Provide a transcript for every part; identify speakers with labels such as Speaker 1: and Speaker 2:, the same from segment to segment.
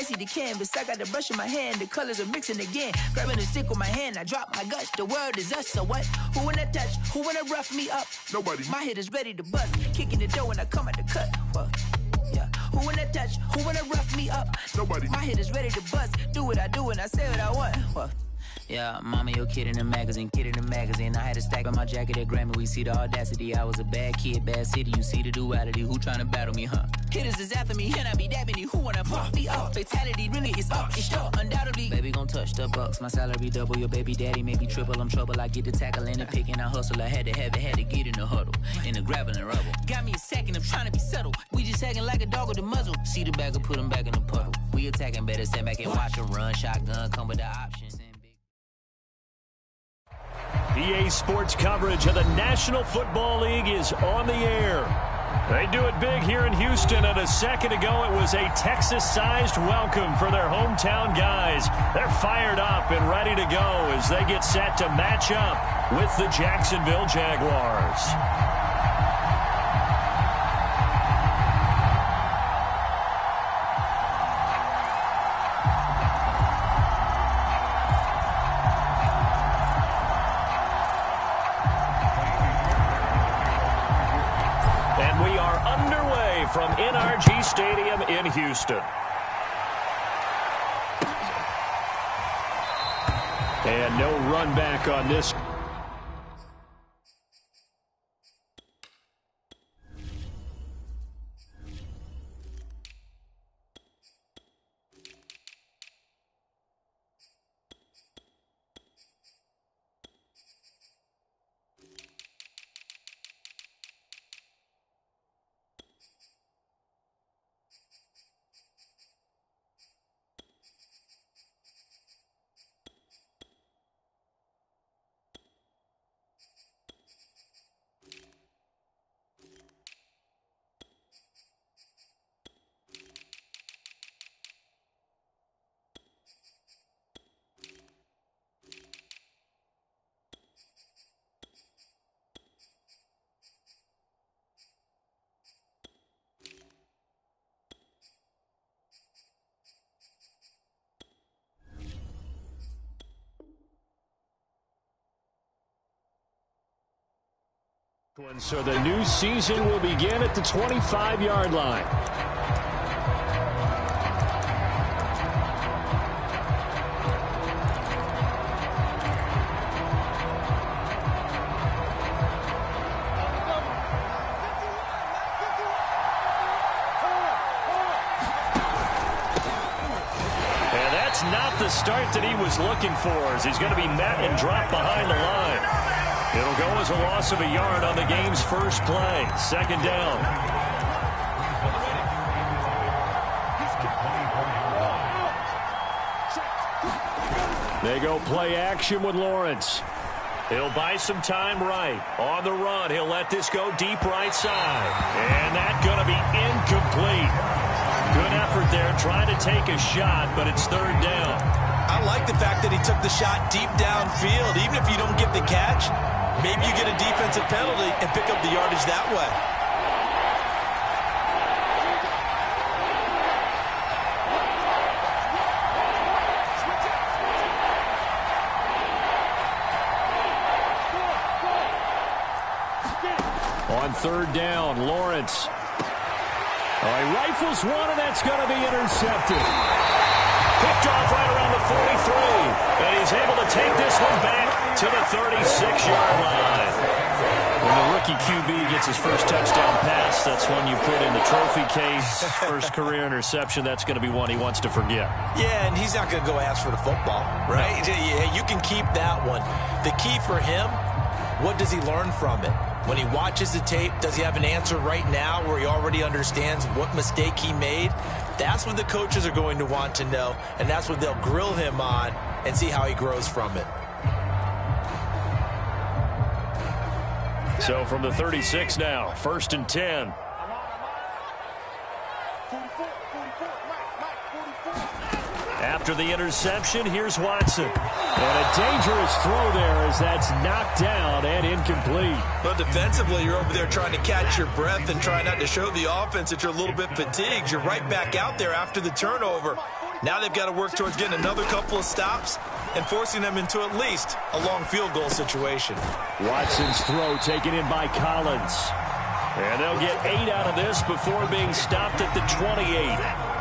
Speaker 1: see the canvas. I got the brush in my hand, the colors are mixing again. Grabbing the stick with my hand, I drop my guts. The world is us, so what? Who wanna touch? Who wanna rough me up?
Speaker 2: Nobody.
Speaker 1: My head is ready to bust. Kicking the door when I come at the cut. What? Yeah. Who wanna touch? Who wanna rough me up?
Speaker 2: Nobody.
Speaker 1: My head is ready to bust. Do what I do and I say what I want. What? Yeah, mama, your kid in the magazine, I had a stack on my jacket at Grammy. We see the audacity. I was a bad kid, bad city. You see the duality. Who tryna battle me, huh? Hitters is after me, and I be dabbing you. Who wanna fuck me up? Fatality really is up. It's sure, undoubtedly. Baby gon' touch the bucks. My salary double. Your baby daddy maybe triple. I'm trouble. I get the tackle and the pick and I hustle. I had to have it, had to get in the huddle. In the gravel and rubble. Got me a second, I'm trying to be subtle. We just acting like a dog with a muzzle. See the bagger, put him back in the puddle. We attacking, better stand back and watch him run. Shotgun, come with the options.
Speaker 3: EA Sports coverage of the National Football League is on the air. They do it big here in Houston, and a second ago it was a Texas-sized welcome for their hometown guys. They're fired up and ready to go as they get set to match up with the Jacksonville Jaguars. From NRG Stadium in Houston. And no run back on this. So the new season will begin at the 25-yard line. And that's not the start that he was looking for, as he's going to be met and dropped behind the line. It'll go as a loss of a yard on the game's first play. Second down. They go play action with Lawrence. He'll buy some time right. On the run, he'll let this go deep right side. And that's going to be incomplete. Good effort there trying to take a shot, but it's third down.
Speaker 4: I like the fact that he took the shot deep downfield. Even if you don't get the catch, maybe you get a defensive penalty and pick up the yardage that way.
Speaker 3: On third down, Lawrence. He rifles one, and that's going to be intercepted. Picked off right around the 43. And he's able to take this one back to the 36-yard line. When the rookie QB gets his first touchdown pass, that's one you put in the trophy case. First career interception, that's going to be one he wants to forget.
Speaker 4: Yeah, and he's not going to go ask for the football, right? No. Yeah, you can keep that one. The key for him, what does he learn from it? When he watches the tape, does he have an answer right now where he already understands what mistake he made? That's what the coaches are going to want to know, and that's what they'll grill him on and see how he grows from it.
Speaker 3: So from the 36 now, 1st and 10. After the interception, here's Watson. And a dangerous throw there as that's knocked down and incomplete.
Speaker 4: But defensively, you're over there trying to catch your breath and try not to show the offense that you're a little bit fatigued. You're right back out there after the turnover. Now they've got to work towards getting another couple of stops and forcing them into at least a long field goal situation.
Speaker 3: Watson's throw taken in by Collins. And they'll get 8 out of this before being stopped at the 28.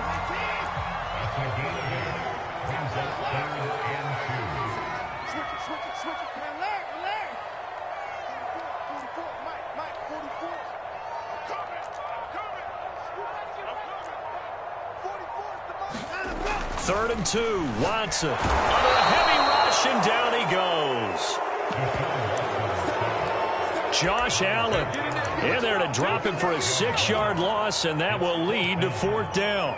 Speaker 3: Third and 2, Watson under a heavy rush, and down he goes. Josh Allen in there to drop him for a 6-yard loss, and that will lead to 4th down.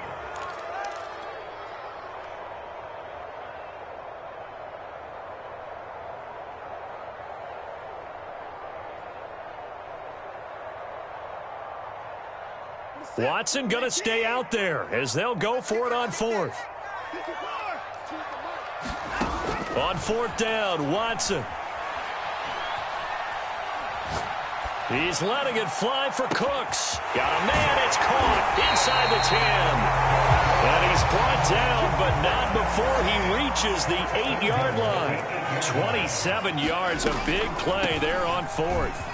Speaker 3: Watson going to stay out there as they'll go for it on 4th. On 4th down, Watson. He's letting it fly for Cooks. Got a man, it's caught inside the 10. And he's brought down, but not before he reaches the 8-yard line. 27 yards, a big play there on 4th.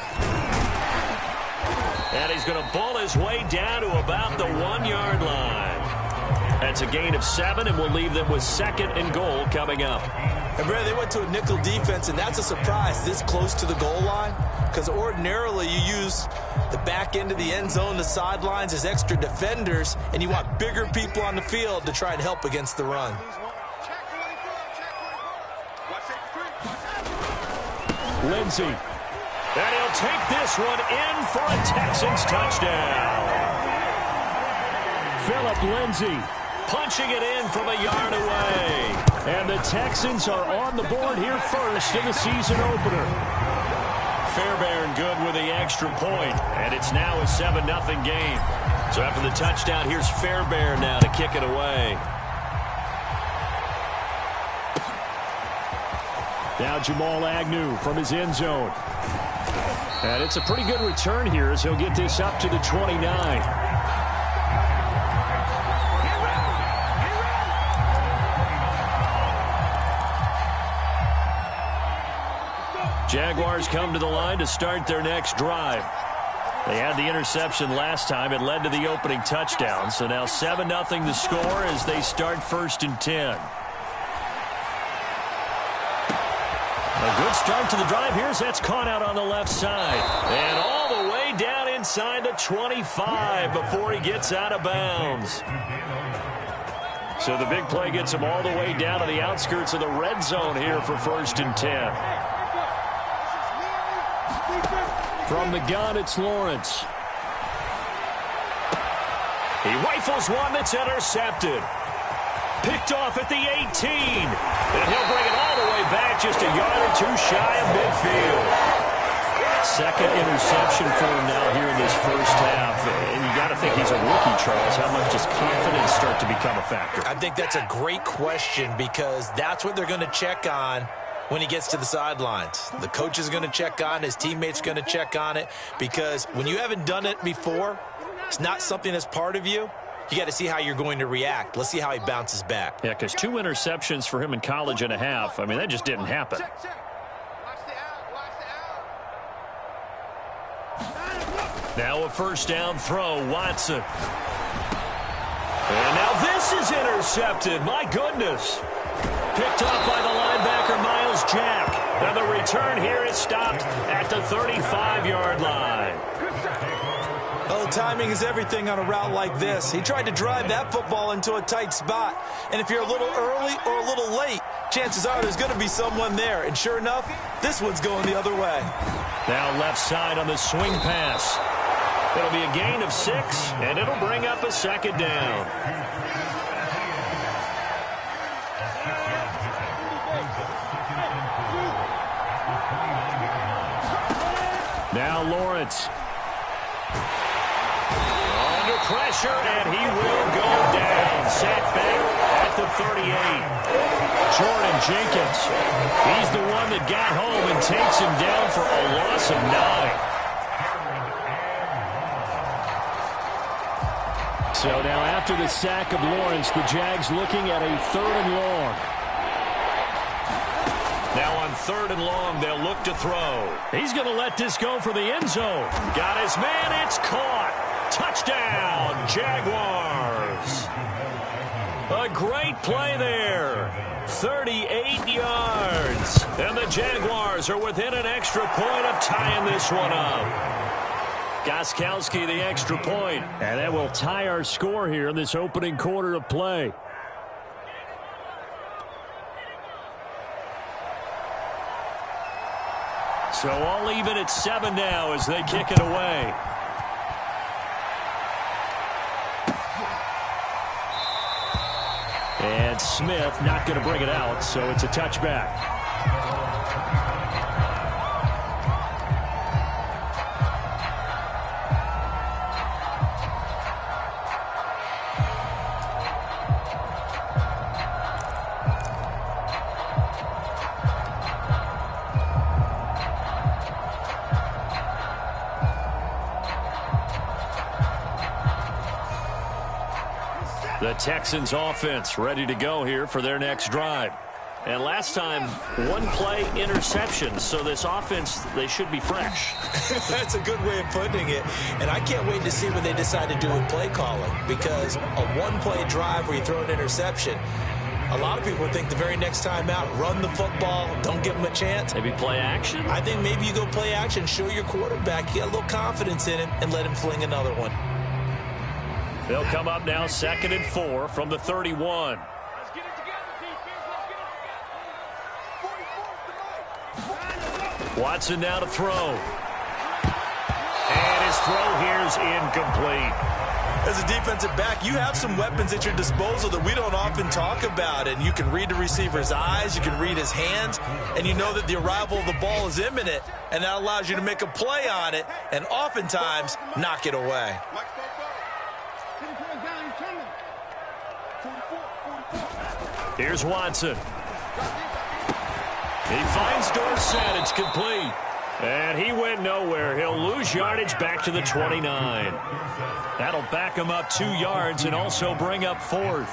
Speaker 3: And he's going to bull his way down to about the 1-yard line. That's a gain of 7, and we'll leave them with 2nd and goal coming up.
Speaker 4: And Brad, they went to a nickel defense, and that's a surprise this close to the goal line, because ordinarily you use the back end of the end zone, the sidelines as extra defenders, and you want bigger people on the field to try and help against the run.
Speaker 3: Lindsey. And he'll take this one in for a Texans touchdown. Philip Lindsey punching it in from a yard away. And the Texans are on the board here first in the season opener. Fairbairn good with the extra point, and it's now a 7-0 game. So after the touchdown, here's Fairbairn now to kick it away. Now Jamal Agnew from his end zone. And it's a pretty good return here as he'll get this up to the 29. Jaguars come to the line to start their next drive. They had the interception last time. It led to the opening touchdown. So now 7-0 the score as they start 1st and 10. A good start to the drive. That's caught out on the left side. And all the way down inside the 25 before he gets out of bounds. So the big play gets him all the way down to the outskirts of the red zone here for 1st and 10. From the gun, it's Lawrence. He rifles one that's intercepted. Picked off at the 18. And he'll bring it all the way back just a yard or 2 shy of midfield. 2nd interception for him now here in this first half. And you got to think he's a rookie, Charles. How much does confidence start to become a factor?
Speaker 4: I think that's a great question, because that's what they're going to check on when he gets to the sidelines. The coach is going to check on, his teammates going to check on it, because when you haven't done it before, it's not something that's part of you. You got to see how you're going to react. Let's see how he bounces back.
Speaker 3: Yeah, because 2 interceptions for him in college and a half. I mean, that just didn't happen. Now a 1st down throw, Watson. And now this is intercepted. My goodness. Picked off by the linebacker, Miles Jack. Now the return here is stopped at the 35-yard line.
Speaker 4: Oh, timing is everything on a route like this. He tried to drive that football into a tight spot. And if you're a little early or a little late, chances are there's going to be someone there. And sure enough, this one's going the other way.
Speaker 3: Now left side on the swing pass. It'll be a gain of 6, and it'll bring up a 2nd down. Now Lawrence. Under pressure, and he will go down. Sacked back at the 38. Jordan Jenkins. He's the one that got home and takes him down for a loss of 9. So now after the sack of Lawrence, the Jags looking at a 3rd and long.
Speaker 2: Now on 3rd and long, they'll look to throw.
Speaker 3: He's going to let this go for the end zone.
Speaker 2: Got his man. It's caught. Touchdown, Jaguars. A great play there. 38 yards. And the Jaguars are within an extra point of tying this one up.
Speaker 3: Gostkowski the extra point. And that will tie our score here in this opening quarter of play. So all even at 7 now as they kick it away. And Smith not going to bring it out, so it's a touchback. The Texans offense ready to go here for their next drive. And last time, 1 play interception. So this offense, they should be fresh.
Speaker 4: That's a good way of putting it. And I can't wait to see what they decide to do with play calling. Because a 1-play drive where you throw an interception, a lot of people think the very next time out, run the football, don't give them a chance.
Speaker 3: Maybe play action?
Speaker 4: I think maybe you go play action, show your quarterback you got a little confidence in him, and let him fling another one.
Speaker 3: They'll come up now 2nd and 4 from the 31.
Speaker 5: Let's get it together, defense. Let's get it together.
Speaker 3: Watson now to throw. And his throw here is incomplete.
Speaker 4: As a defensive back, you have some weapons at your disposal that we don't often talk about. And you can read the receiver's eyes, you can read his hands, and you know that the arrival of the ball is imminent. And that allows you to make a play on it and oftentimes knock it away.
Speaker 3: Here's Watson. He finds Dorsett. It's complete. And he went nowhere. He'll lose yardage back to the 29. That'll back him up 2 yards and also bring up 4th.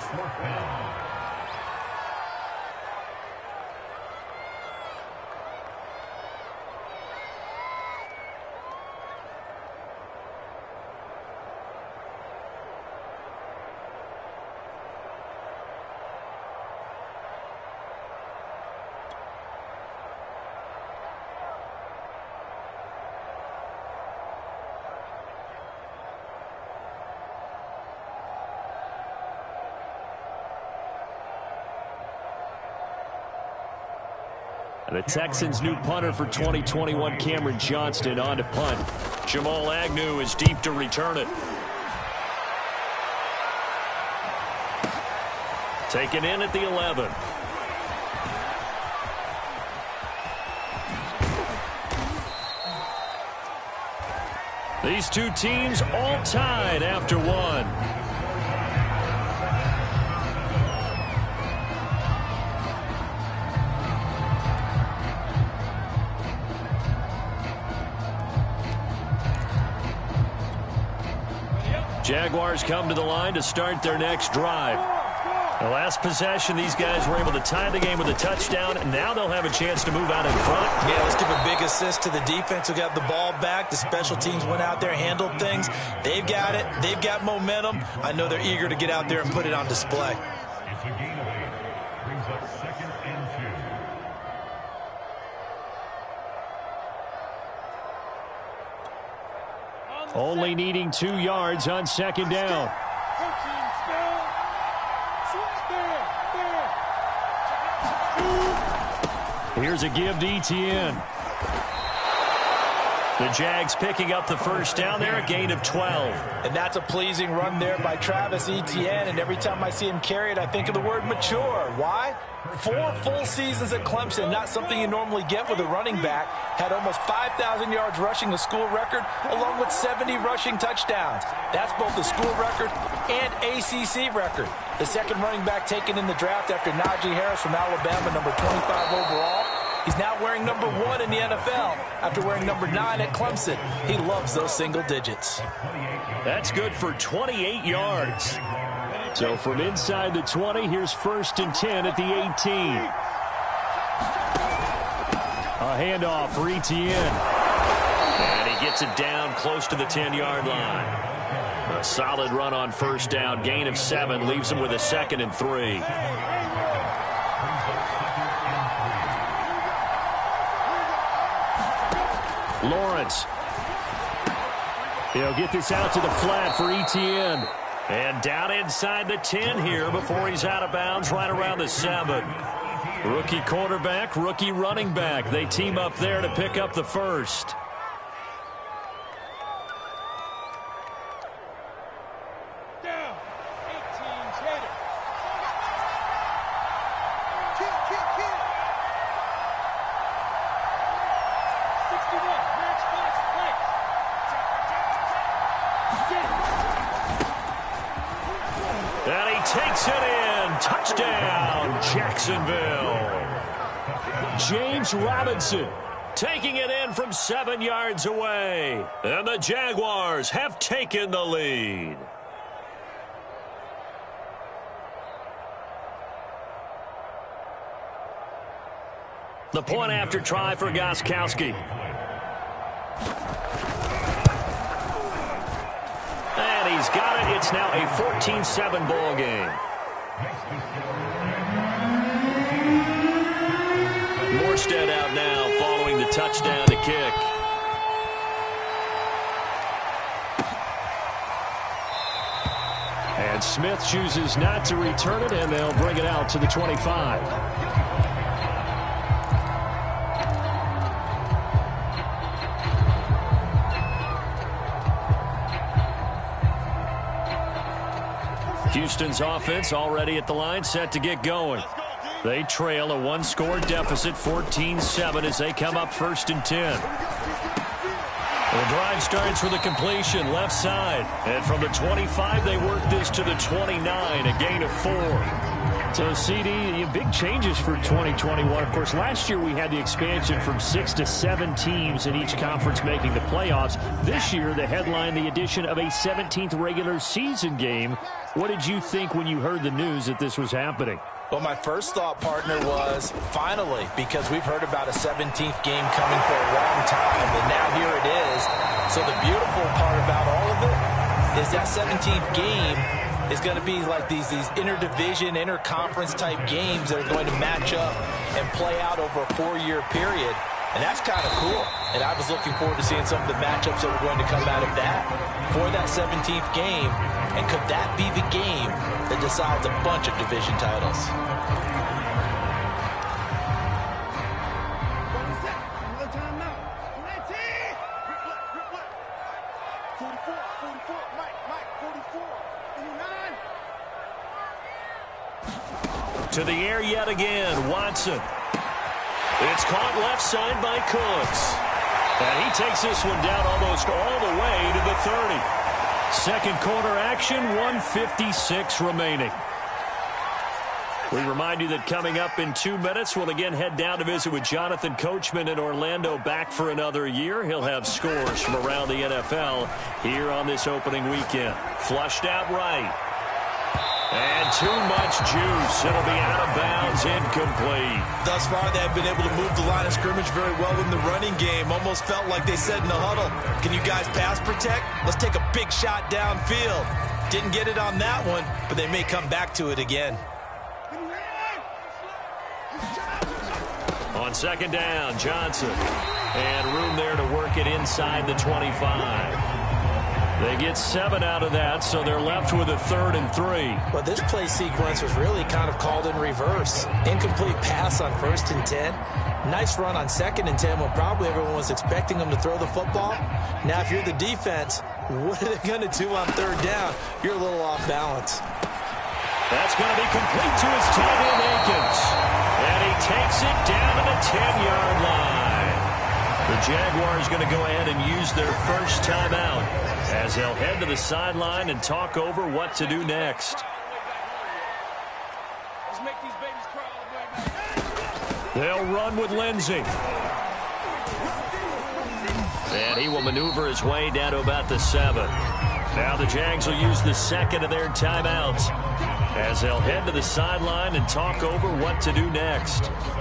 Speaker 3: The Texans' new punter for 2021, Cameron Johnston, on to punt. Jamal Agnew is deep to return it. Taken in at the 11. These two teams all tied after 1. Jaguars come to the line to start their next drive. The last possession, these guys were able to tie the game with a touchdown, and now they'll have a chance to move out in front.
Speaker 4: Yeah, let's give a big assist to the defense who got the ball back. The special teams went out there, handled things. They've got it. They've got momentum. I know they're eager to get out there and put it on display.
Speaker 5: It's a gain of 8. Brings up 2nd and 2.
Speaker 3: Only needing 2 yards on 2nd down. Here's a give to Etienne. The Jags picking up the first down there, a gain of 12.
Speaker 4: And that's a pleasing run there by Travis Etienne. And every time I see him carry it, I think of the word mature. Why? 4 full seasons at Clemson, not something you normally get with a running back. Had almost 5,000 yards rushing, the school record, along with 70 rushing touchdowns. That's both the school record and ACC record. The second running back taken in the draft after Najee Harris from Alabama, number 25 overall. He's now wearing number 1 in the NFL after wearing number 9 at Clemson. He loves those single digits.
Speaker 3: That's good for 28 yards. So from inside the 20, here's 1st and 10 at the 18. A handoff for Etienne. And he gets it down close to the 10-yard line. A solid run on 1st down. Gain of 7 leaves him with a 2nd and 3. Lawrence. He'll get this out to the flat for Etienne. And down inside the 10 here before he's out of bounds right around the 7. Rookie quarterback, rookie running back. They team up there to pick up the 1st.
Speaker 2: And he takes it in. Touchdown, Jacksonville.
Speaker 3: James Robinson
Speaker 2: Taking it in from 7 yards away. And the Jaguars have taken the lead. The point after try for Gostkowski. And he's got it. It's now a 14-7 ball game. Morstead out now following the touchdown to kick.
Speaker 3: And Smith chooses not to return it, and they'll bring it out to the 25. Houston's offense already at the line, set to get going. They trail a one-score deficit, 14-7, as they come up 1st and 10. The drive starts with a completion, left side. And from the 25, they work this to the 29, a gain of 4. So, CD, big changes for 2021. Of course, last year we had the expansion from 6 to 7 teams in each conference making the playoffs. This year, the headline, the addition of a 17th regular season game. What did you think when you heard the news that this was happening?
Speaker 4: Well, my first thought, partner, was finally, because we've heard about a 17th game coming for a long time, and now here it is. So the beautiful part about all of it is that 17th game is going to be like these interdivision, interconference type games that are going to match up and play out over a 4-year period. And that's kind of cool. And I was looking forward to seeing some of the matchups that were going to come out of that for that 17th game. And could that be the game that decides a bunch of division titles?
Speaker 2: To the air yet again, Watson. It's caught left side by Cooks. And he takes this one down almost all the way to the 30. Second quarter action, 1:56 remaining. We remind you that coming up in 2 minutes, we'll again head down to visit with Jonathan Coachman in Orlando, back for another year. He'll have scores from around the NFL here on this opening weekend. Flushed out right. And too much juice. It'll be out of bounds, incomplete.
Speaker 4: Thus far, they have been able to move the line of scrimmage very well in the running game. Almost felt like they said in the huddle, can you guys pass protect? Let's take a big shot downfield. Didn't get it on that one, but they may come back to it again.
Speaker 2: On second down, Johnson. And room there to work it inside the 25. They get 7 out of that, so they're left with a 3rd and 3.
Speaker 4: Well, this play sequence was really kind of called in reverse. Incomplete pass on 1st and 10. Nice run on 2nd and 10 when probably everyone was expecting them to throw the football. Now, if you're the defense, what are they going to do on 3rd down? You're a little off balance.
Speaker 2: That's going to be complete to his tight end, Akins. And he takes it down to the 10-yard line. The Jaguars going to go ahead and use their first timeout as they'll head to the sideline and talk over what to do next.
Speaker 3: They'll run with Lindsey. And he will maneuver his way down to about the 7. Now the Jags will use the second of their timeouts as they'll head to the sideline and talk over what to do next.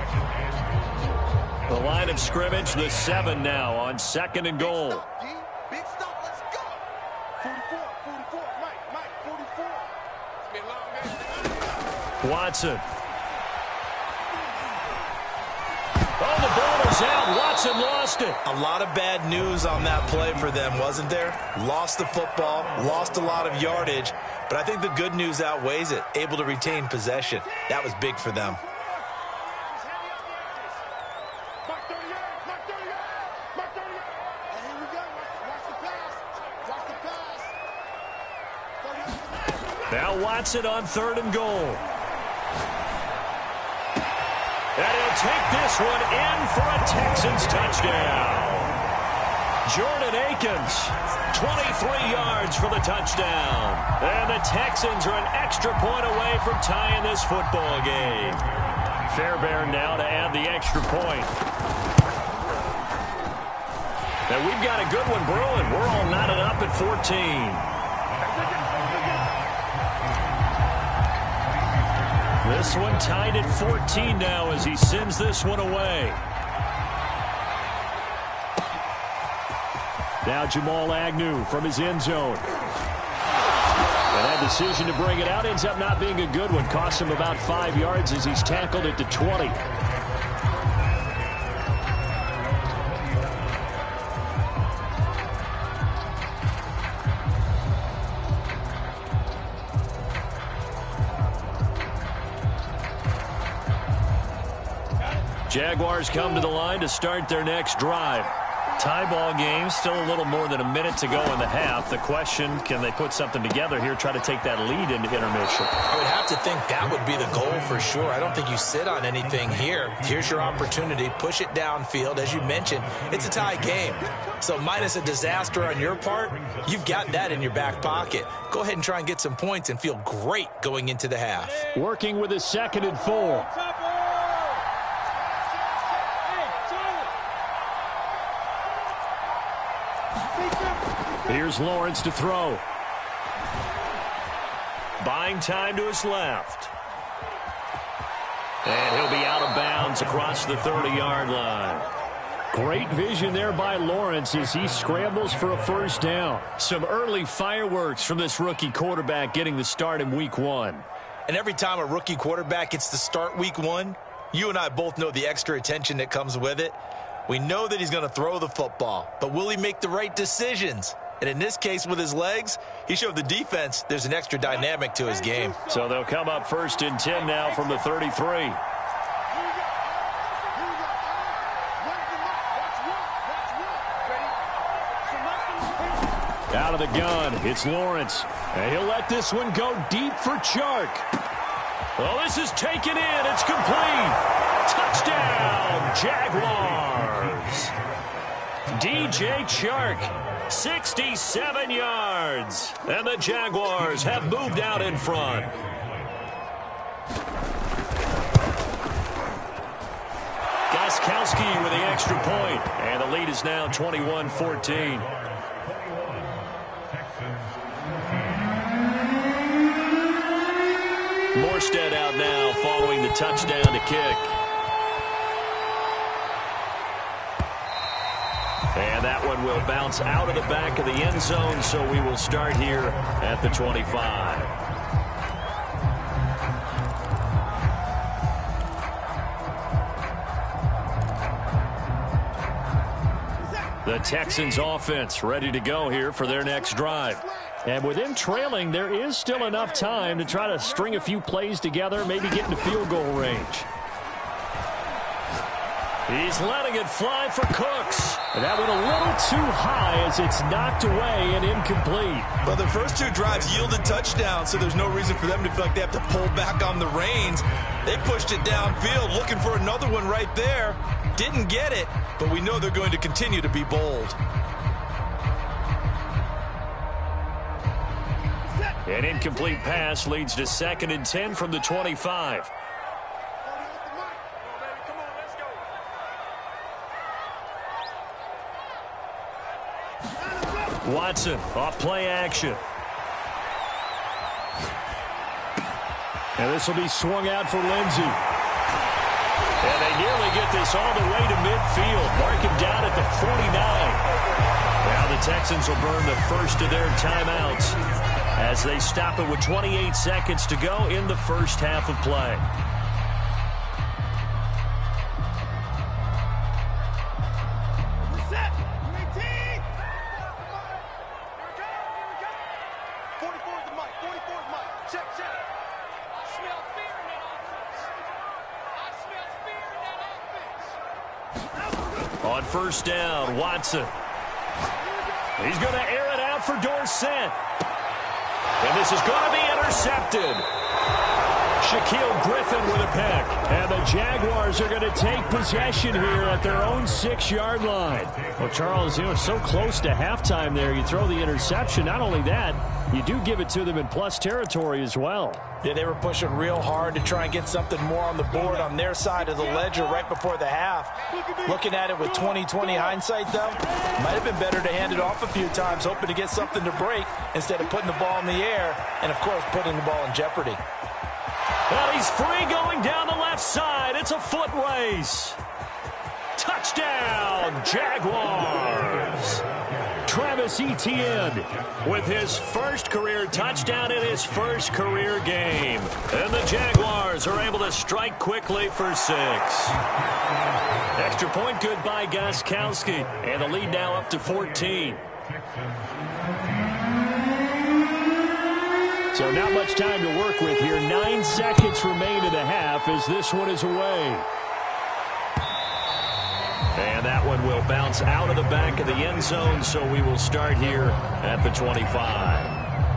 Speaker 3: The line of scrimmage, the 7 now on 2nd and goal.
Speaker 6: Big stop, let's go. 44, Mike, 44. It's been a long game.
Speaker 3: Watson. Oh, the ball is out. Watson lost it.
Speaker 4: A lot of bad news on that play for them, wasn't there? Lost the football, lost a lot of yardage, but I think the good news outweighs it. Able to retain possession. That was big for them.
Speaker 3: Now Watson on 3rd and goal. And he'll take this one in for a Texans touchdown. Jordan Akins, 23 yards for the touchdown. And the Texans are an extra point away from tying this football game. Fairbairn now to add the extra point. Now we've got a good one brewing. We're all knotted up at 14. This one tied at 14 now as he sends this one away. Now Jamal Agnew from his end zone. And that decision to bring it out ends up not being a good one. Costs him about 5 yards as he's tackled at the 20. Jaguars come to the line to start their next drive. Tie ball game, still a little more than a minute to go in the half. The question, can they put something together here, try to take that lead into intermission?
Speaker 4: I would have to think that would be the goal for sure. I don't think you sit on anything here. Here's your opportunity. Push it downfield. As you mentioned, it's a tie game. So minus a disaster on your part, you've got that in your back pocket. Go ahead and try and get some points and feel great going into the half.
Speaker 3: Working with a 2nd and 4. Here's Lawrence to throw. Buying time to his left. And he'll be out of bounds across the 30-yard line. Great vision there by Lawrence as he scrambles for a first down. Some early fireworks from this rookie quarterback getting the start in week 1.
Speaker 4: And every time a rookie quarterback gets to start week 1, you and I both know the extra attention that comes with it. We know that he's going to throw the football, but will he make the right decisions? And in this case, with his legs, he showed the defense there's an extra dynamic to his game.
Speaker 3: So they'll come up 1st and 10 now from the 33. Out of the gun, it's Lawrence. And he'll let this one go deep for Chark. Well, this is taken in. It's complete. Touchdown, Jaguars. DJ Chark, 67 yards. And the Jaguars have moved out in front. Gostkowski with the extra point. And the lead is now 21-14. Morstead out now following the touchdown to kick. And that one will bounce out of the back of the end zone, so we will start here at the 25. The Texans offense ready to go here for their next drive. And with them trailing, there is still enough time to try to string a few plays together, maybe get into field goal range. He's letting it fly for Cooks. And that went a little too high as it's knocked away and incomplete.
Speaker 4: Well, the first two drives yielded touchdowns, so there's no reason for them to feel like they have to pull back on the reins. They pushed it downfield, looking for another one right there. Didn't get it, but we know they're going to continue to be bold.
Speaker 3: An incomplete pass leads to 2nd and 10 from the 25.
Speaker 2: Watson off play action. And this will be swung out for Lindsey. And they nearly get this all the way to midfield. Mark him down at the 49. Now the Texans will burn the first of their timeouts as they stop it with 28 seconds to go in the first half of play. On first down, Watson. He's going to air it out for Dorsett. And this is going to be intercepted. Shaquille Griffin with a pick. And the Jaguars are going to take possession here at their own 6-yard line. Well, Charles, so close to halftime there. You throw the interception. Not only that, you do give it to them in plus territory as well.
Speaker 4: Yeah, they were pushing real hard to try and get something more on the board on their side of the ledger right before the half. Looking at it with 20/20 hindsight, though, might have been better to hand it off a few times, hoping to get something to break instead of putting the ball in the air and, of course, putting the ball in jeopardy.
Speaker 2: Well, he's free going down the left side. It's a foot race. Touchdown, Jaguars. Travis Etienne with his first career touchdown in his first career game. And the Jaguars are able to strike quickly for 6. Extra point good by Gostkowski. And the lead now up to 14. So not much time to work with here. 9 seconds remain in the half as this one is away. And that one will bounce out of the back of the end zone, so we will start here at the 25.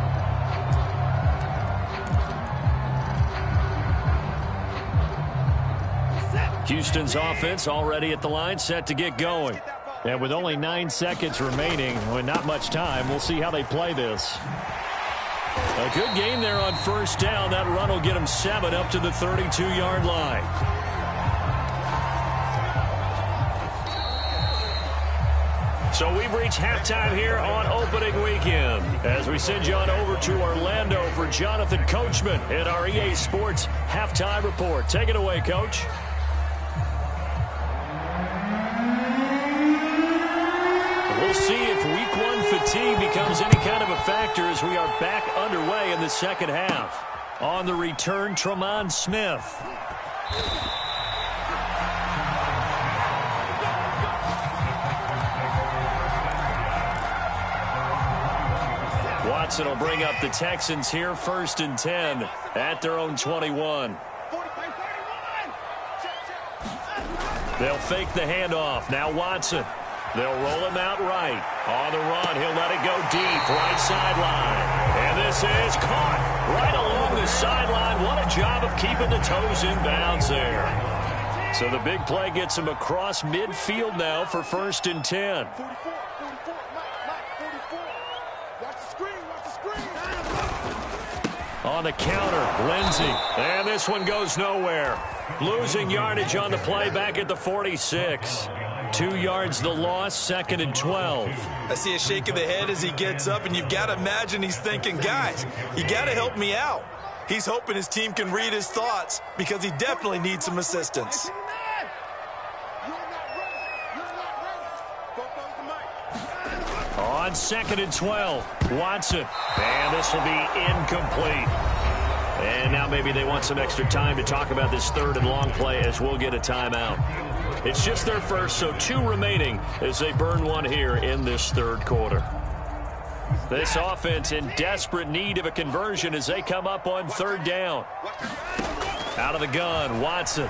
Speaker 2: Houston's offense already at the line, set to get going. And with only 9 seconds remaining, with not much time, we'll see how they play this. A good game there on first down. That run will get them 7 up to the 32-yard line. So we've reached halftime here on opening weekend as we send you on over to Orlando for Jonathan Coachman in our EA Sports Halftime Report. Take it away, Coach. We'll see if week 1 fatigue becomes any kind of a factor as we are back underway in the second half. On the return, Tremont Smith. Watson will bring up the Texans here, 1st and 10 at their own 21. They'll fake the handoff. Now Watson. They'll roll him out right. On the run, he'll let it go deep, right sideline. And this is caught right along the sideline. What a job of keeping the toes in bounds there. So the big play gets him across midfield now for 1st and 10. On the counter, Lindsey. And this one goes nowhere. Losing yardage on the play back at the 46. 2 yards the loss, 2nd and 12.
Speaker 4: I see a shake of the head as he gets up, and you've got to imagine he's thinking, guys, you got to help me out. He's hoping his team can read his thoughts because he definitely needs some assistance.
Speaker 2: On 2nd and 12, Watson. And this will be incomplete. And now maybe they want some extra time to talk about this 3rd and long play as we'll get a timeout. It's just their first, so 2 remaining as they burn one here in this 3rd quarter. This offense in desperate need of a conversion as they come up on 3rd down. Out of the gun, Watson.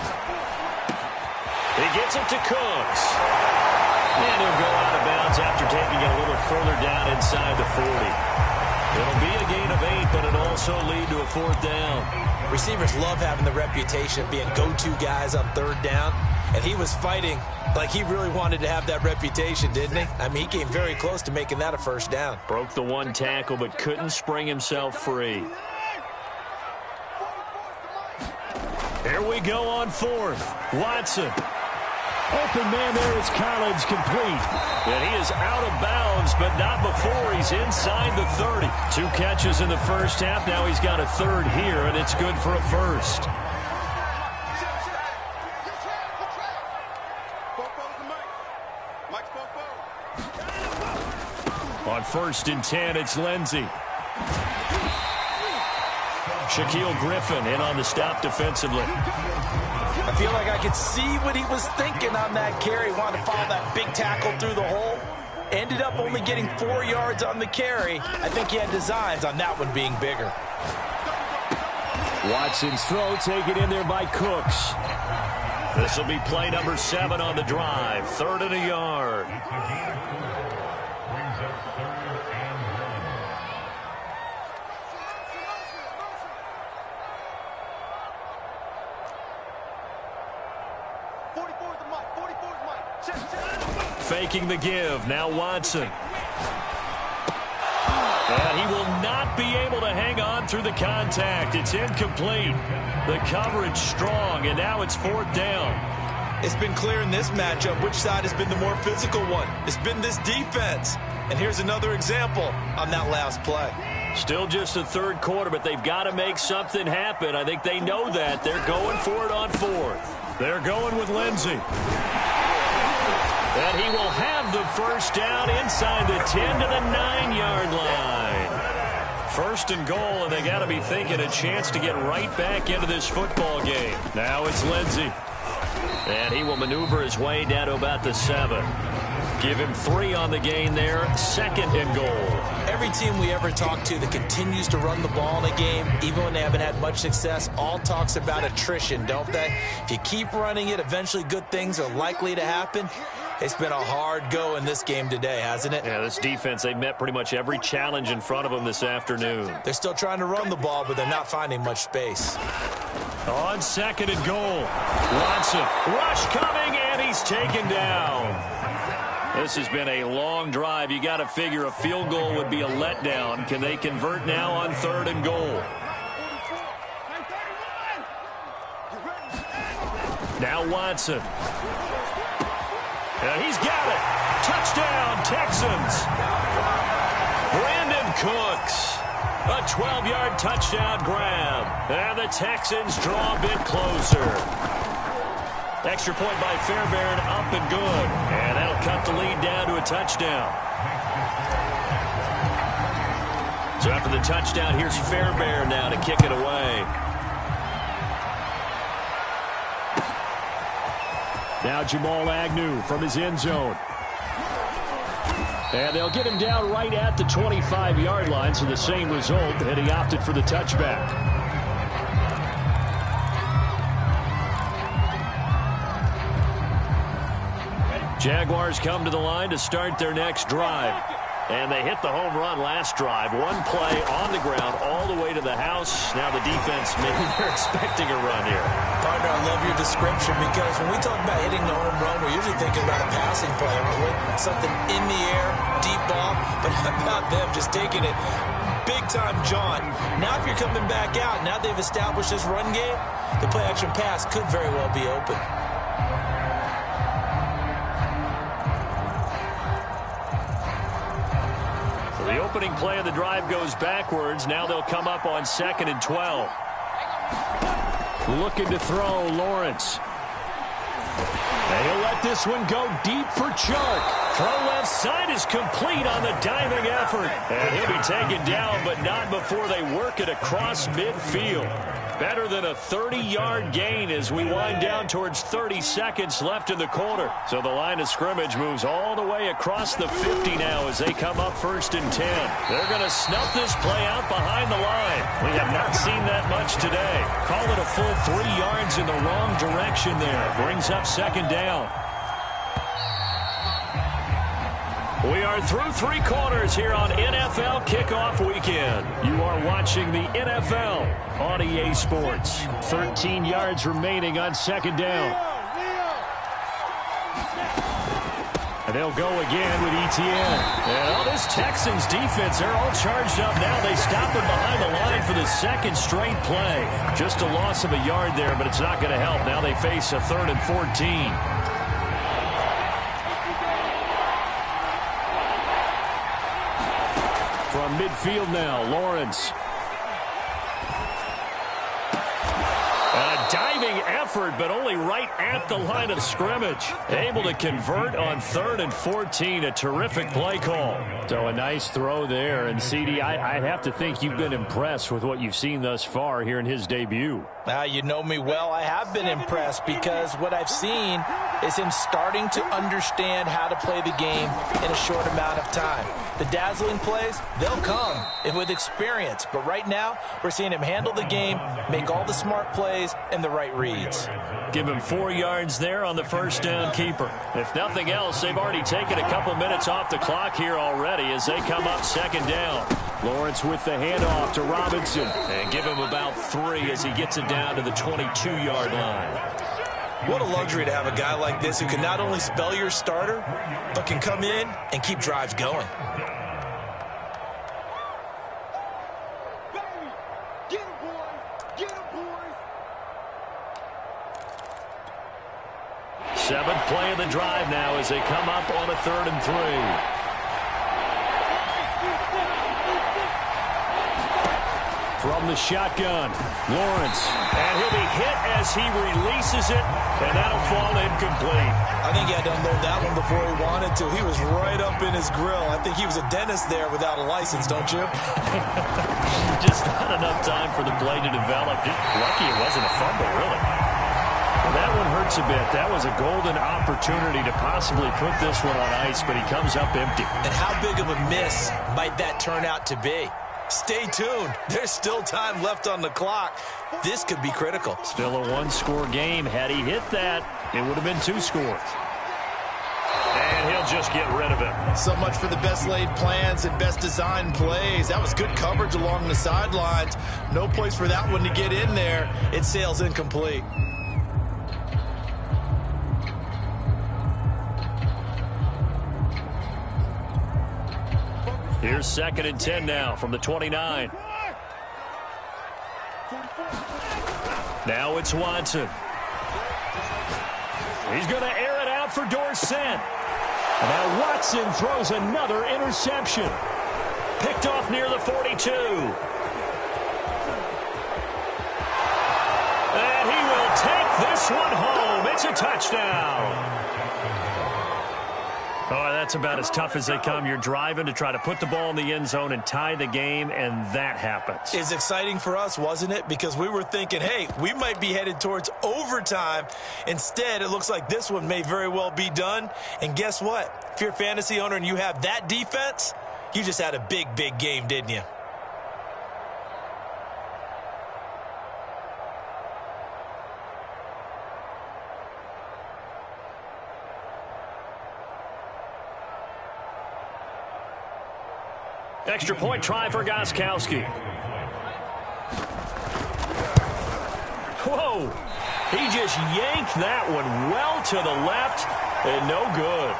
Speaker 2: He gets it to Cooks. And he'll go out of bounds after taking it a little further down inside the 40. It'll be a gain of 8, but it'll also lead to a 4th down.
Speaker 4: Receivers love having the reputation of being go-to guys on 3rd down. And he was fighting like he really wanted to have that reputation, didn't he? I mean, he came very close to making that a 1st down.
Speaker 2: Broke the 1 tackle, but couldn't spring himself free. Here we go on 4th. Watson.
Speaker 3: Open man there is Collins, complete. And he is out of bounds, but not before he's inside the 30. 2 catches in the first half. Now he's got a third here, and it's good for a first. On 1st and 10, it's Lindsey. Shaquill Griffin in on the stop defensively.
Speaker 4: I feel like I could see what he was thinking on that carry. Wanted to follow that big tackle through the hole. Ended up only getting 4 yards on the carry. I think he had designs on that one being bigger.
Speaker 3: Watson's throw taken in there by Cooks. This will be play number 7 on the drive. 3rd and a yard.
Speaker 5: Brings up 3rd and
Speaker 6: 1.
Speaker 3: Faking the give. Now Watson. And he will not be able to hang on through the contact. It's incomplete. The coverage strong, and now it's 4th down.
Speaker 4: It's been clear in this matchup which side has been the more physical one. It's been this defense. And here's another example on that last play.
Speaker 3: Still just the 3rd quarter, but they've got to make something happen. I think they know that. They're going for it on 4th. They're going with Lindsey. And he will have the first down inside the 10 to the 9-yard line. 1st and goal, and they got to be thinking a chance to get right back into this football game. Now it's Lindsey. And he will maneuver his way down to about the 7. Give him 3 on the gain there. 2nd and goal.
Speaker 4: Every team we ever talk to that continues to run the ball in a game, even when they haven't had much success, all talks about attrition, don't they? If you keep running it, eventually good things are likely to happen. It's been a hard go in this game today, hasn't it?
Speaker 3: Yeah, this defense, they met pretty much every challenge in front of them this afternoon.
Speaker 4: They're still trying to run the ball, but they're not finding much space.
Speaker 3: On 2nd and goal. Watson. Rush coming, and he's taken down. This has been a long drive. You got to figure a field goal would be a letdown. Can they convert now on 3rd and goal? Now Watson. And he's got it. Touchdown, Texans. Brandon Cooks. A 12-yard touchdown grab. And the Texans draw a bit closer. Extra point by Fairbairn, up and good. And that'll cut the lead down to a touchdown. So after the touchdown, here's Fairbairn now to kick it away. Now Jamal Agnew from his end zone. And they'll get him down right at the 25-yard line, so the same result, and he opted for the touchback. Jaguars come to the line to start their next drive. And they hit the home run last drive. One play on the ground all the way to the house. Now the defense, maybe they're expecting a run here.
Speaker 4: Partner, I love your description because when we talk about hitting the home run, we're usually thinking about a passing play, aren't we? Something in the air, deep ball. But how about them just taking it big-time jaunt? Now if you're coming back out, now they've established this run game, the play-action pass could very well be open.
Speaker 3: The opening play of the drive goes backwards. Now they'll come up on 2nd and 12. Looking to throw, Lawrence. And he'll let this one go deep for Chark. Throw left side is complete on the diving effort. And he'll be taken down, but not before they work it across midfield. Better than a 30-yard gain as we wind down towards 30 seconds left in the quarter. So the line of scrimmage moves all the way across the 50 now as they come up 1st and 10. They're going to snuff this play out behind the line. We have not seen that much today. Call it a full 3 yards in the wrong direction there. Brings up 2nd down. We are through 3 quarters here on NFL Kickoff Weekend. You are watching the NFL on EA Sports. 13 yards remaining on 2nd down. And they'll go again with Etienne. And all this Texans defense, they're all charged up now. They stop him behind the line for the 2nd straight play. Just a loss of a yard there, but it's not going to help. Now they face a 3rd and 14. from midfield now, Lawrence. A diving effort, but only right at the line of scrimmage. Able to convert on 3rd and 14. A terrific play call. So a nice throw there. And, CD, I'd have to think you've been impressed with what you've seen thus far here in his debut.
Speaker 4: You know me well. I have been impressed because what I've seen is him starting to understand how to play the game in a short amount of time. The dazzling plays, they'll come with experience. But right now, we're seeing him handle the game, make all the smart plays, and the right reads.
Speaker 3: Give him 4 yards there on the first down keeper. If nothing else, they've already taken a couple minutes off the clock here already as they come up 2nd down. Lawrence with the handoff to Robinson. And give him about 3 as he gets it down to the 22-yard line.
Speaker 4: What a luxury to have a guy like this who can not only spell your starter, but can come in and keep drives going.
Speaker 6: Get him, boys! Get him, boys!
Speaker 3: 7th play of the drive now as they come up on a 3rd and 3. From the shotgun, Lawrence. And he'll be hit as he releases it, and that'll fall incomplete.
Speaker 4: I think he had to unload that one before he wanted to. He was right up in his grill. I think he was a dentist there without a license, don't you?
Speaker 3: Just not enough time for the play to develop. Just lucky it wasn't a fumble, really. Well, that one hurts a bit. That was a golden opportunity to possibly put this one on ice, but he comes up empty.
Speaker 4: And how big of a miss might that turn out to be? Stay tuned. There's still time left on the clock. This could be critical.
Speaker 3: Still a 1-score game. Had he hit that, it would have been 2 scores. And he'll just get rid of it.
Speaker 4: So much for the best laid plans and best designed plays. That was good coverage along the sidelines. No place for that one to get in there. It sails incomplete.
Speaker 3: Here's 2nd and 10 now from the 29. Now it's Watson. He's going to air it out for Dorsett. Now Watson throws another interception. Picked off near the 42. And he will take this one home. It's a touchdown. Oh, that's about as tough as they come. You're driving to try to put the ball in the end zone and tie the game, and that happens.
Speaker 4: It's exciting for us, wasn't it? Because we were thinking, hey, we might be headed towards overtime. Instead, it looks like this one may very well be done. And guess what? If you're a fantasy owner and you have that defense, you just had a big, big game, didn't you?
Speaker 3: Extra point try for Gostkowski. Whoa! He just yanked that one well to the left and no good.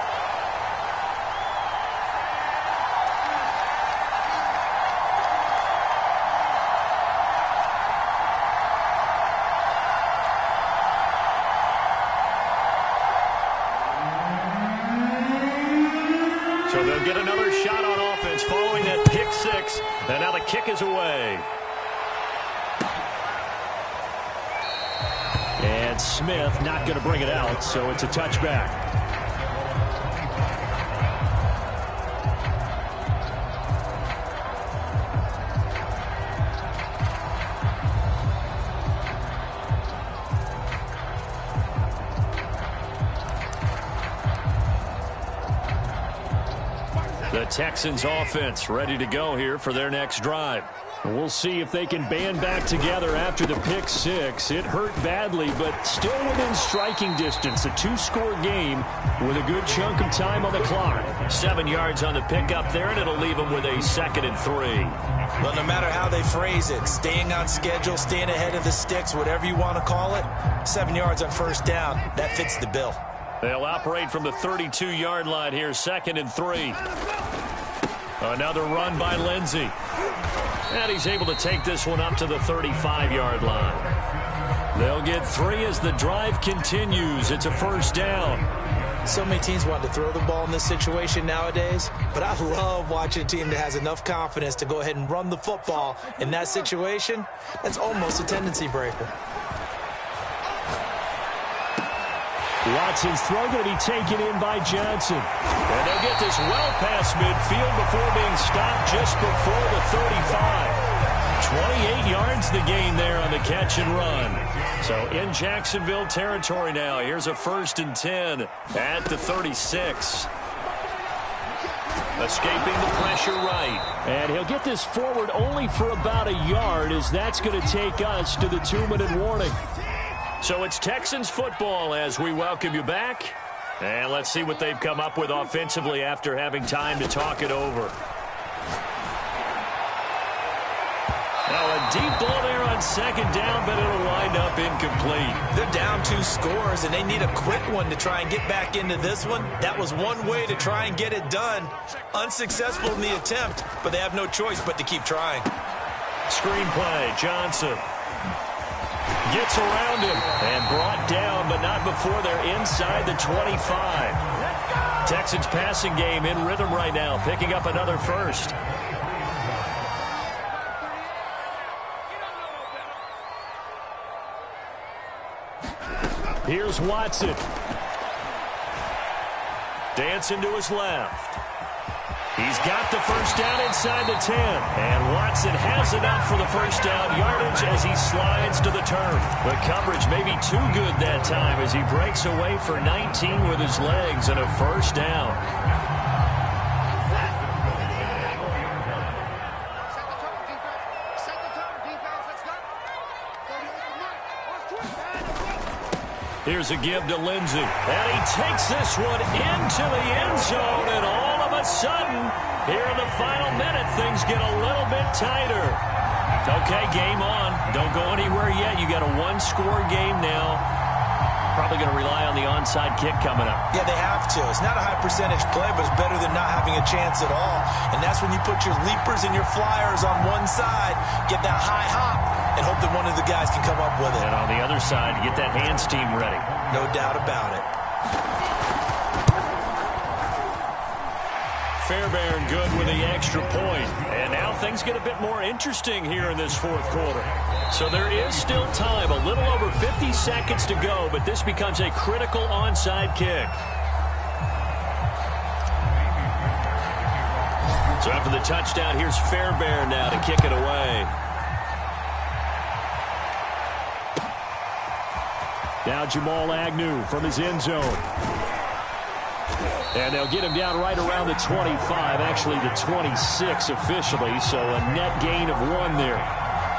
Speaker 3: So they'll get another shot on offense following that pick six. And now the kick is away. And Smith not going to bring it out, so it's a touchback. The Texans offense ready to go here for their next drive. We'll see if they can band back together after the pick six. It hurt badly, but still within striking distance. A two-score game with a good chunk of time on the clock. 7 yards on the pickup there, and it'll leave them with a 2nd and 3.
Speaker 4: Well, no matter how they phrase it, staying on schedule, staying ahead of the sticks, whatever you want to call it, 7 yards on first down, that fits the bill.
Speaker 3: They'll operate from the 32-yard line here, 2nd and 3. Another run by Lindsey. And he's able to take this one up to the 35-yard line. They'll get 3 as the drive continues. It's a first down.
Speaker 4: So many teams want to throw the ball in this situation nowadays, but I love watching a team that has enough confidence to go ahead and run the football in that situation. That's almost a tendency breaker.
Speaker 3: Watson's throw going to be taken in by Johnson. And they'll get this well past midfield before being stopped just before the 35. 28 yards the gain there on the catch and run. So in Jacksonville territory now. Here's a 1st and 10 at the 36. Escaping the pressure right. And he'll get this forward only for about a yard, as that's going to take us to the 2-minute warning. So it's Texans football as we welcome you back. And let's see what they've come up with offensively after having time to talk it over. Now a deep ball there on 2nd down, but it'll wind up incomplete.
Speaker 4: They're down 2 scores, and they need a quick one to try and get back into this one. That was one way to try and get it done. Unsuccessful in the attempt, but they have no choice but to keep trying.
Speaker 3: Screenplay, Johnson. Gets around him and brought down, but not before they're inside the 25. Texans passing game in rhythm right now, picking up another first. Here's Watson. Dancing to his left. He's got the first down inside the 10. And Watson has enough for the first down yardage as he slides to the turf. The coverage may be too good that time as he breaks away for 19 with his legs and a first down. Here's a give to Lindsey. And he takes this one into the end zone. And all of a sudden, here in the final minute, things get a little bit tighter. Okay, game on. Don't go anywhere yet. You got a 1-score game now. Probably going to rely on the onside kick coming up.
Speaker 4: Yeah, they have to. It's not a high percentage play, but it's better than not having a chance at all. And that's when you put your leapers and your flyers on one side, get that high hop, and hope that one of the guys can come up with it.
Speaker 3: And on the other side, get that hands team ready.
Speaker 4: No doubt about it.
Speaker 3: Fairbairn good with the extra point. And now things get a bit more interesting here in this 4th quarter. So there is still time, a little over 50 seconds to go, but this becomes a critical onside kick. So after the touchdown, here's Fairbairn now to kick it away. Now Jamal Agnew from his end zone. And they'll get him down right around the 25, actually the 26 officially, so a net gain of 1 there.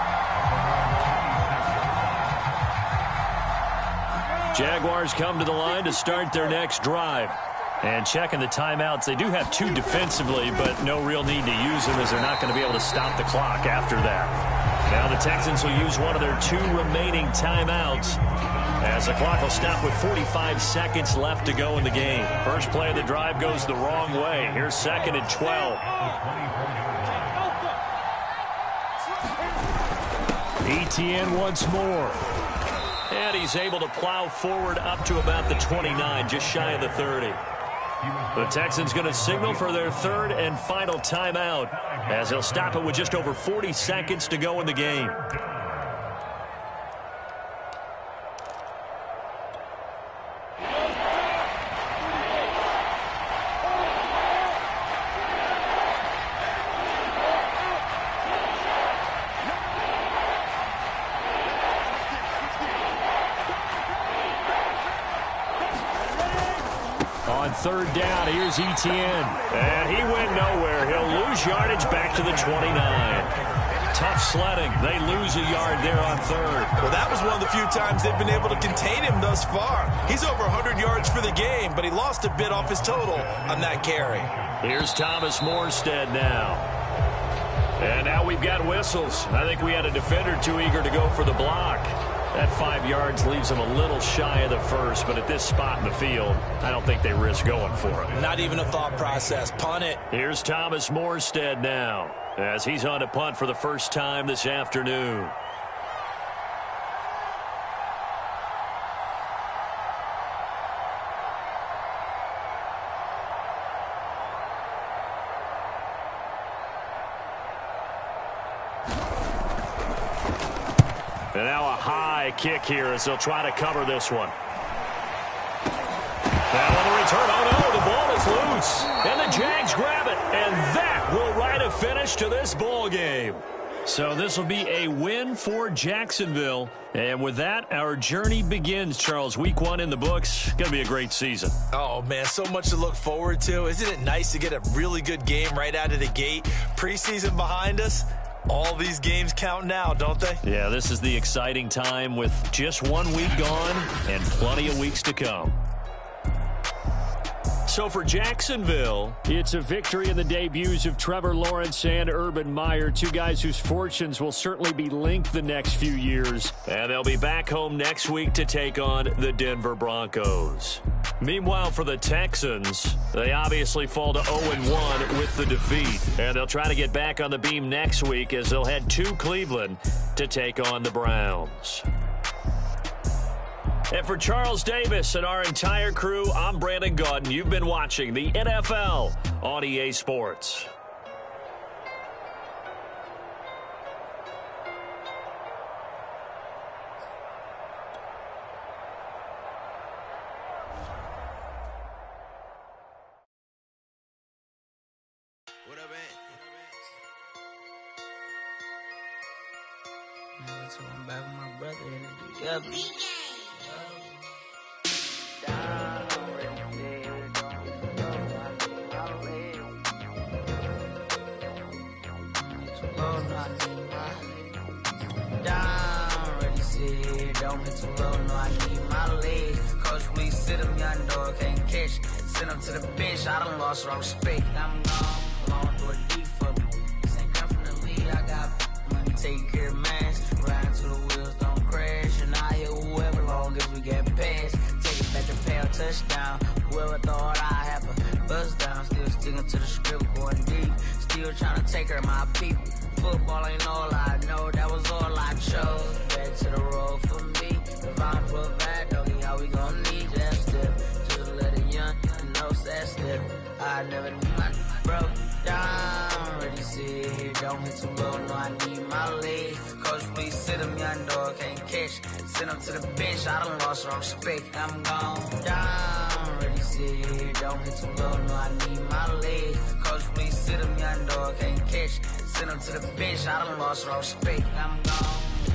Speaker 3: Jaguars come to the line to start their next drive. And checking the timeouts, they do have 2 defensively, but no real need to use them as they're not going to be able to stop the clock after that. Now the Texans will use one of their 2 remaining timeouts as the clock will stop with 45 seconds left to go in the game. First play of the drive goes the wrong way. Here's 2nd and 12. ETN once more. And he's able to plow forward up to about the 29, just shy of the 30. The Texans going to signal for their 3rd and final timeout as they'll stop it with just over 40 seconds to go in the game. On 3rd down, here's ETN. And he went nowhere. He'll lose yardage back to the 29. Tough sledding. They lose a yard there on 3rd.
Speaker 4: Well, that was one of the few times they've been able to contain him thus far. He's over 100 yards for the game, but he lost a bit off his total on that carry.
Speaker 3: Here's Thomas Morstead now. And now we've got whistles. I think we had a defender too eager to go for the block. That 5 yards leaves him a little shy of the first, but at this spot in the field, I don't think they risk going for it.
Speaker 4: Not even a thought process. Punt it.
Speaker 3: Here's Thomas Morstead now as he's on a punt for the first time this afternoon.
Speaker 2: And now a high kick here as they'll try to cover this one. And on the return, oh no, the ball is loose. And the Jags grab it. And that will write a finish to this ball game.
Speaker 3: So this will be a win for Jacksonville. And with that, our journey begins, Charles. Week 1 in the books. Going to be a great season.
Speaker 4: Oh, man, so much to look forward to. Isn't it nice to get a really good game right out of the gate? Preseason behind us. All these games count now, don't they?
Speaker 3: Yeah, this is the exciting time with just 1 week gone and plenty of weeks to come.
Speaker 2: So for Jacksonville,
Speaker 3: it's a victory in the debuts of Trevor Lawrence and Urban Meyer, 2 guys whose fortunes will certainly be linked the next few years.
Speaker 2: And they'll be back home next week to take on the Denver Broncos. Meanwhile, for the Texans, they obviously fall to 0-1 with the defeat. And they'll try to get back on the beam next week as they'll head to Cleveland to take on the Browns. And for Charles Davis and our entire crew, I'm Brandon Gaudin. You've been watching the NFL on EA Sports.
Speaker 1: What up, man? Never told him back with my brother in it together. Don't hit too low, no, I need my legs. Coach, we sit him, young dog, can't catch. Send him to the bench, I done lost all respect. I'm gone, long through a deep for me. This ain't come from the lead, I got money, take care of mans. Riding till the wheels don't crash. And I hit whoever, long as we get past. Take it back to pay a touchdown. Whoever thought I have a buzz down. Still sticking to the script, going deep. Still trying to take care of my people. Football ain't all I know, that was all I chose. Back to the road for me. If I'm provide, doggy, how we gon' need that step? Just let a young know that step. I never knew my broke down. Ready, sit here, don't hit too low, no, I need my legs. Coach, please sit him, young dog, can't catch. Send him to the bench, I done lost all respect. I'm gone down. Ready, sit here, don't hit too low, no, I need my legs. Coach, please sit him, young dog, can't catch. Send him to the bench, I done lost all respect. I'm gone.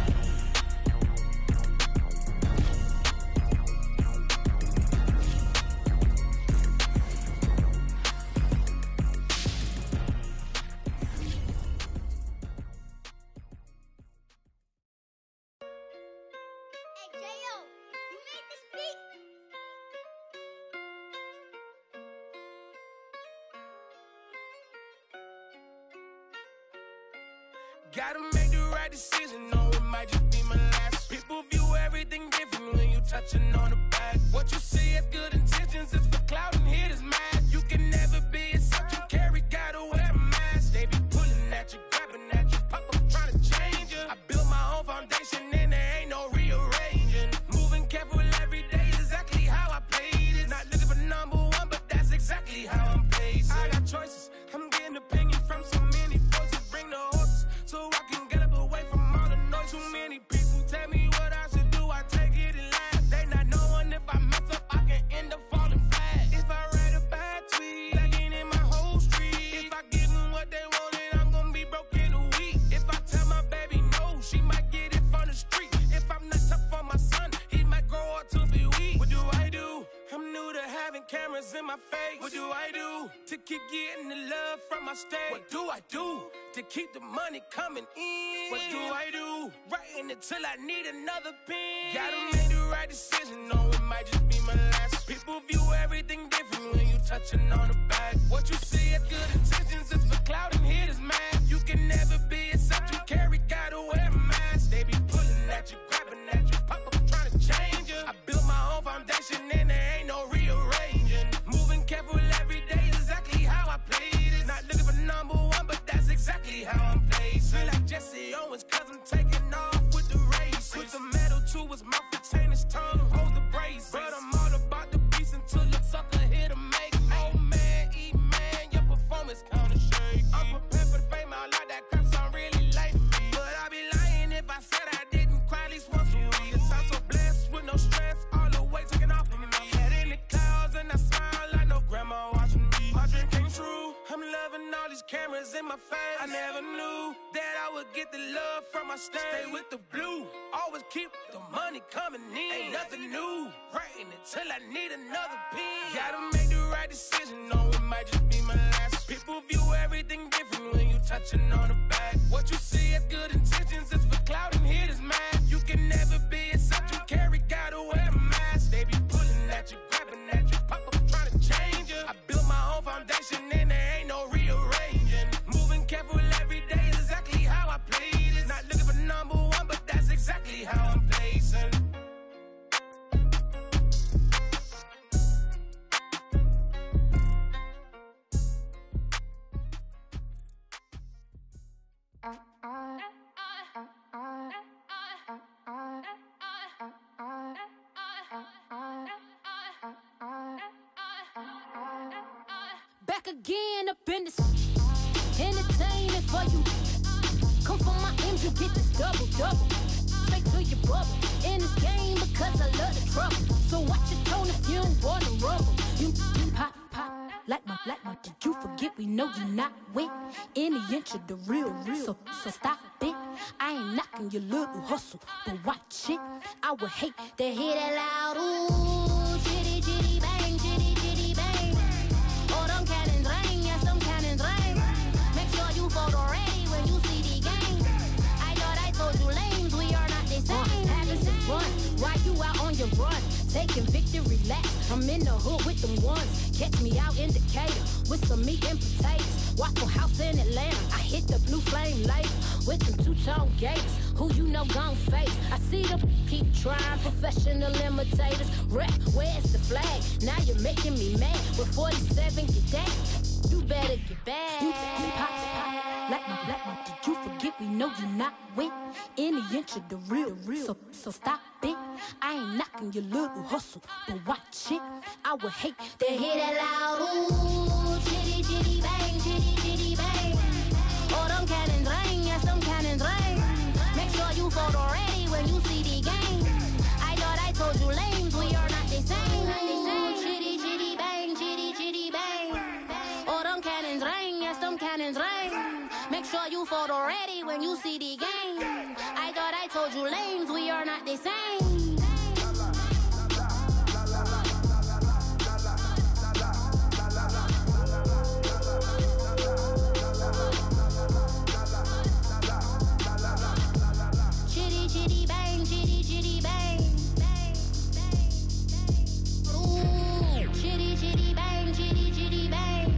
Speaker 7: Gotta make the right decision, no, it might just be my last. People view everything different when you touching on the back. What you see as good intentions is for clout and haters mad. You can never be yourself, you carry, gotta wear a mask. They be pulling at you, grabbing at you, pop up trying to change you. I built my own foundation and there ain't no rearranging. Moving careful every day is exactly how I played it. Not looking for number one, but that's exactly how I'm paid. I got choices, I'm getting opinions from so many voices. Bring the horses so I can get up away from all the noise. Too many people tell me what I should do, I take it and laugh. They not knowing if I mess up, I can end up falling flat. If I write a bad tweet, lagging in my whole street. If I give them what they wanted, I'm gonna be broke in a week. If I tell my baby no, she might get it from the street. If I'm not tough for my son, he might grow up to be weak. What do I do? I'm new to having cameras in my face. What do I do to keep getting the love from my state? What do I do to keep the money coming in? What do I do? Writing until I need another pen. Gotta make the right decision, no, it might just be my last. People view everything different when you touching on the back. What you see as good intentions is for clout and haters mad. You can never be yourself, you carry, gotta wear a mask. They be pulling at you, grabbing at you, pop up trying to change you. I built my own foundation and there ain't no rearranging. Moving careful every day is exactly how I played it. Not looking for number one, but that's exactly how I'm played. Feel like Jesse Owens, cause I'm taking off with the race. Put the metal to his mouth, retain his tongue, hold the brace. But I'm all about the beast until the sucker hit a make. Oh man, eat man, your performance kinda shaky. I'm prepared for the fame, I like that crap sound real. I never knew that I would get the love from my stain. Stay with the blue, always keep the money coming in. Ain't nothing new, writing until I need another pen. Gotta make the right decision, no, it might just be my last. People view everything different when you touching on the back. What you see as good intentions is for clout and hit is mad. You can never be except you carry, gotta wear a mask. They be pulling at you, grabbing at you, pop up trying to change you. I built my own foundation and there ain't no rearranging. Moving careful every day is exactly how I play this. Not looking for number one, but that's exactly how I'm placing.
Speaker 8: Back again up in this entertaining for you. Come from my M's, you get this double. Straight to your bubble. In this game because I love the trouble. So watch your tone if you don't wanna rumble. You pop like my. Did you forget we know you not with any inch of the real. So stop it. I ain't knocking your little hustle, but watch it. I would hate to hear that loud ooh, chitty chitty bang, chitty chitty bang. Oh, them cannons ring, yes, them cannons ring. Make sure you photo ready when you see the game. I thought I told you lames, we are not the same. Having some fun, while you out on your run. Taking victory laps, I'm in the hood with them ones. Catch me out in Decatur with some meat and potatoes. Waffle House in Atlanta, I hit the blue flame later with them two-tone gators. Who you know gon' face? I see them keep trying, professional imitators. Rep, where's the flag? Now you're making me mad. With 47, get that. You better get back. You pop like my. Did you forget we know you not with any inch of the real. So stop it. I ain't knocking your little hustle, but watch it. I would hate to hear that loud ooh, chitty chitty bang, chitty chitty bang. Oh, them cannons ring, yes, them cannons ring. Make sure you photo ready when you see the game. I thought I told you lames, we are not the same. Chitty chitty bang, chitty chitty bang. Oh, them cannons ring, yes, them cannons ring. Make sure you photo ready when you see the game. I thought I told you lames, we are not the same. Chitty chitty bang, chitty chitty bang. Ooh, chitty chitty bang, chitty chitty bang.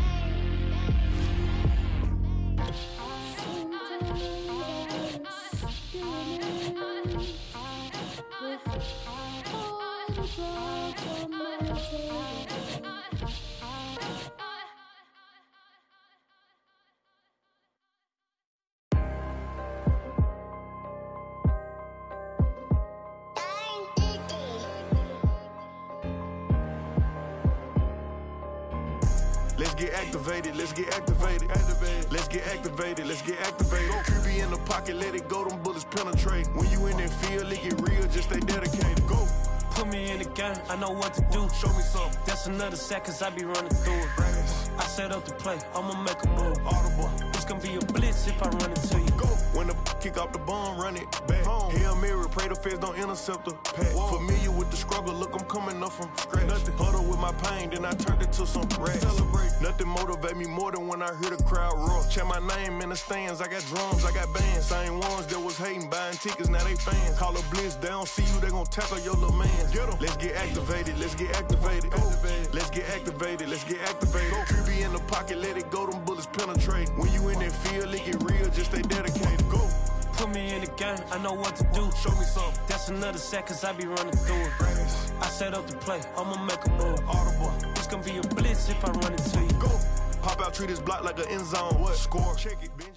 Speaker 9: Let's get activated, let's get activated. Let's get activated, let's get activated. QB in the pocket, let it go, them bullets penetrate. When you in that field, it get real, just stay dedicated. Go.
Speaker 10: Put me in the game, I know what to do.
Speaker 9: Show me something.
Speaker 10: That's another sack, cause I be running through it. I set up the play, I'ma make a move.
Speaker 9: Audible.
Speaker 10: It's gonna be a blitz if I run into you.
Speaker 9: Go. When the kick off the bomb, run it back. Hail Mary, pray the feds don't intercept the pack. Familiar with the struggle, look, I'm coming up from scratch. Nothing. Huddle with my pain, then I turned it to some racks. Celebrate. Nothing motivate me more than when I hear the crowd roar. Check my name in the stands, I got drums, I got bands. Same ones that was hating, buying tickets, now they fans. Call a blitz, they don't see you, they gon' tackle your little man. Get 'em. Let's get activated, let's get activated. Go. Let's get activated, let's get activated. Go. QB in the pocket, let it go, them bullets penetrate. When you in that field, it get real, just stay dedicated. Go.
Speaker 10: Put me in the game, I know what to do.
Speaker 9: Show me something.
Speaker 10: That's another sack, cause I be running through it. I set up the play, I'ma make a move.
Speaker 9: Audible.
Speaker 10: It's gonna be a blitz if I run into you.
Speaker 9: Go. Pop out, treat this block like an end zone. What? Score. Check it, Benji.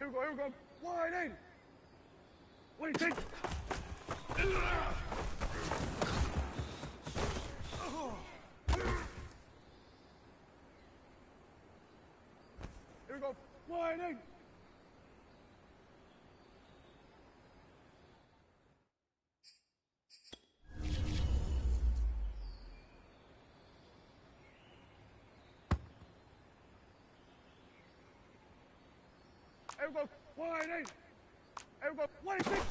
Speaker 6: Here we go. 180. What do you think? Here we go. 180. Here we go. 180. Here we go. 186.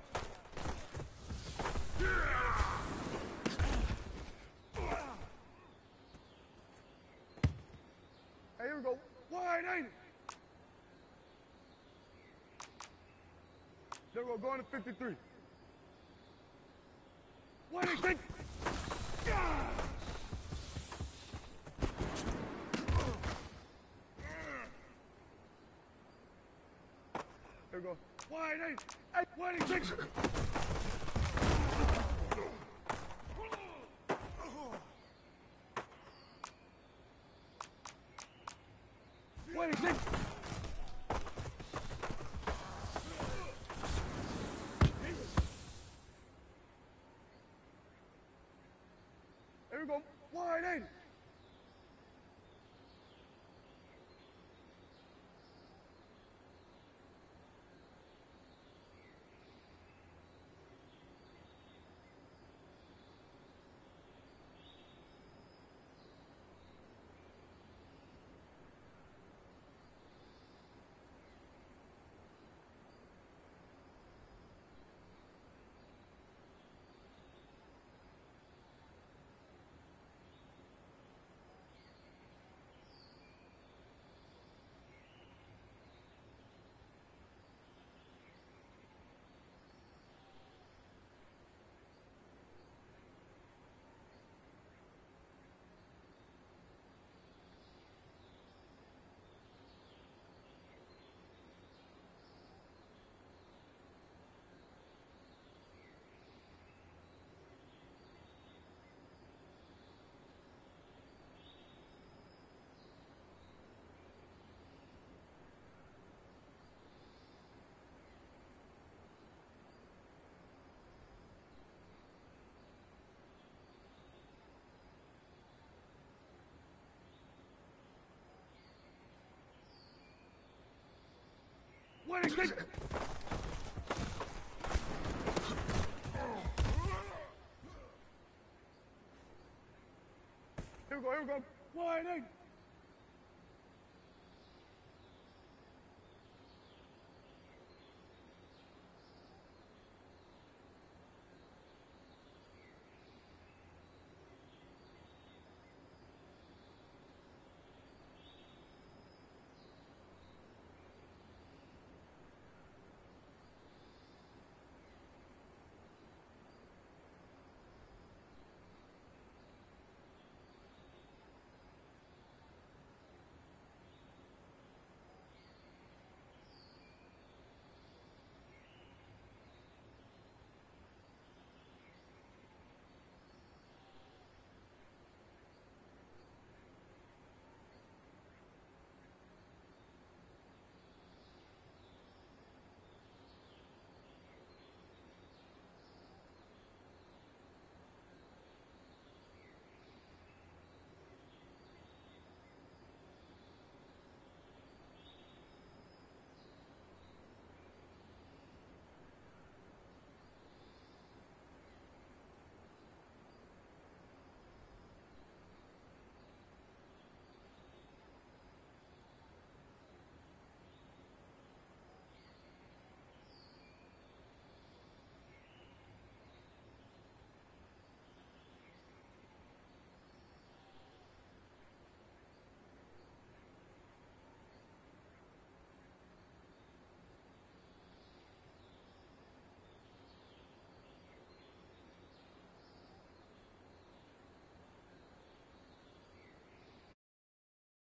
Speaker 6: Hey, here we go. 180. There we go. Going to 53. 186. There we go. 180. 186. There we go. 180. Here we go. 180.